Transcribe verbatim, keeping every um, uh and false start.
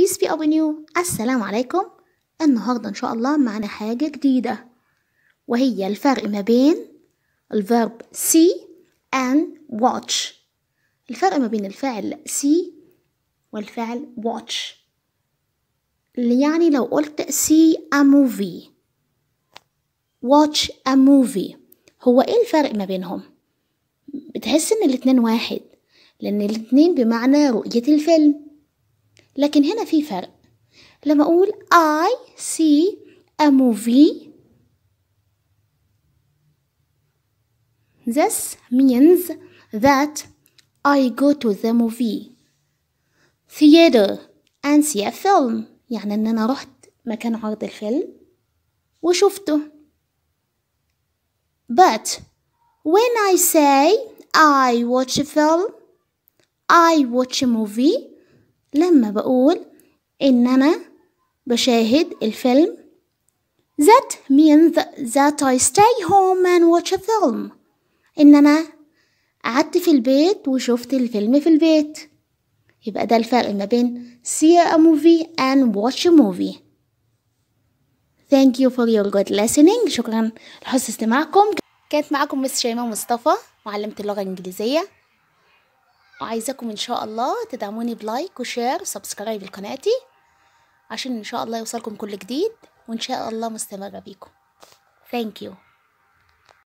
peace be upon you. السلام عليكم. النهاردة إن شاء الله معنا حاجة جديدة، وهي الفرق ما بين الفيرب see and watch. الفرق ما بين الفعل see والفعل watch، اللي يعني لو قلت see a movie watch a movie، هو ايه الفرق ما بينهم؟ بتحس ان الاتنين واحد، لان الاتنين بمعنى رؤية الفيلم، لكن هنا في فرق. لما اقول I see a movie، this means that I go to the movie theater and see a film، يعني ان انا رحت مكان عرض الفيلم وشفته. But when I say I watch a film, I watch a movie، لما بقول إن أنا بشاهد الفيلم، that means that I stay home and watch a film، إن أنا قعدت في البيت وشفت الفيلم في البيت. يبقى ده الفرق ما بين see a movie and watch a movie. Thank you for your good listening. شكرا لحسن استماعكم. كانت معكم مس شيماء مصطفى، معلمة اللغة الإنجليزية، وعايزاكم إن شاء الله تدعموني بلايك وشير وسبسكرايب لقناتي، عشان إن شاء الله يوصلكم كل جديد، وإن شاء الله مستمرة بيكم. Thank you.